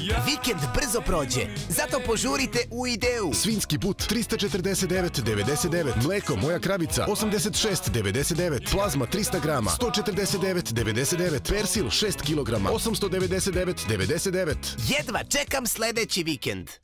Vikend brzo prođe, zato požurite u Ideu. Svinjski but 349,99, mleko Moja kravica 86,99, plazma 300 grama 149,99, persil 6 kg 899,99. Jedva čekam sledeći vikend.